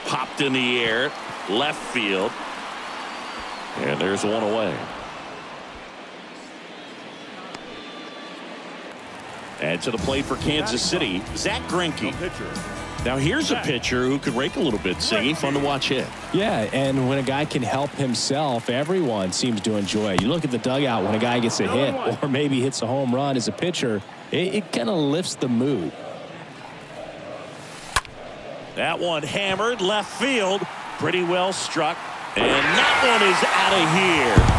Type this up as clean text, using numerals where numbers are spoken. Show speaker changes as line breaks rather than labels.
Popped in the air, left field. And there's one away. And to the plate for Kansas City, Zack Greinke. Now here's a pitcher who could rake a little bit, Singy. Fun to watch hit.
Yeah, and when a guy can help himself, everyone seems to enjoy it. You look at the dugout when a guy gets a hit or maybe hits a home run as a pitcher, it kind of lifts the mood.
That one hammered left field. Pretty well struck. And that one is out of here.